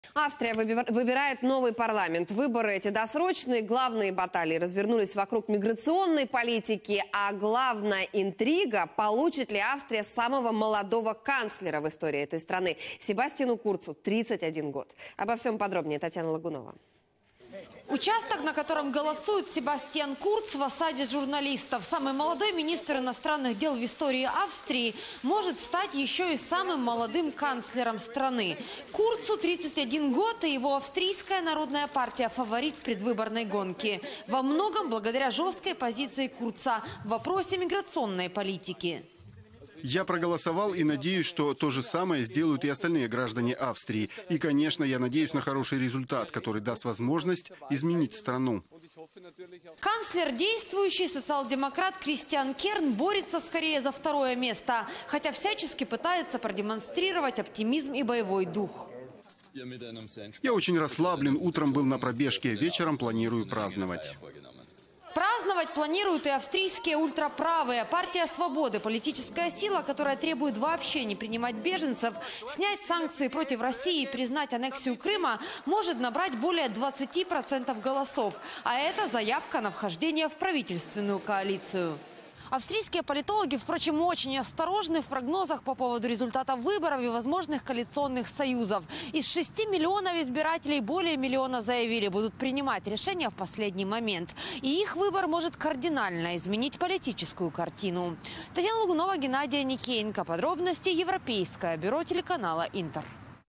Австрия выбирает новый парламент. Выборы эти досрочные. Главные баталии развернулись вокруг миграционной политики. А главная интрига – получит ли Австрия самого молодого канцлера в истории этой страны. Себастьяну Курцу 31 год. Обо всем подробнее Татьяна Лагунова. Участок, на котором голосует Себастьян Курц, в осаде журналистов. Самый молодой министр иностранных дел в истории Австрии может стать еще и самым молодым канцлером страны. Курцу 31 год, и его австрийская народная партия – фаворит предвыборной гонки. Во многом благодаря жесткой позиции Курца в вопросе миграционной политики. Я проголосовал и надеюсь, что то же самое сделают и остальные граждане Австрии. И, конечно, я надеюсь на хороший результат, который даст возможность изменить страну. Канцлер, действующий социал-демократ Кристиан Керн, борется скорее за второе место, хотя всячески пытается продемонстрировать оптимизм и боевой дух. Я очень расслаблен, утром был на пробежке, вечером планирую праздновать. Праздновать планируют и австрийские ультраправые. Партия «Свободы» – политическая сила, которая требует вообще не принимать беженцев, снять санкции против России и признать аннексию Крыма, может набрать более 20% голосов. А это заявка на вхождение в правительственную коалицию. Австрийские политологи, впрочем, очень осторожны в прогнозах по поводу результатов выборов и возможных коалиционных союзов. Из 6 миллионов избирателей более миллиона заявили, будут принимать решения в последний момент. И их выбор может кардинально изменить политическую картину. Татьяна Лагунова, Геннадий Никеенко. Подробности Европейское бюро телеканала «Интер».